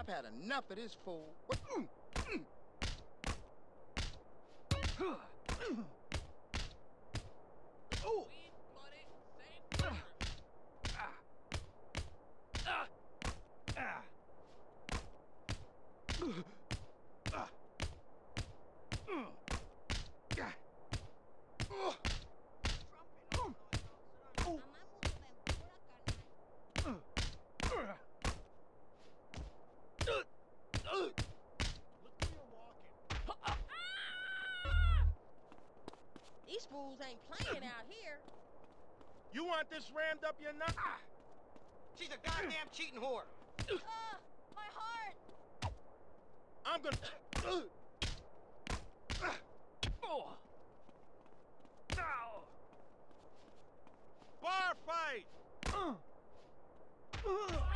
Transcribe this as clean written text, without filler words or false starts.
I've had enough of this fool. Oh! These fools ain't playing out here. You want this rammed up your nut? She's a goddamn cheating whore. My heart! I'm gonna... Bar fight!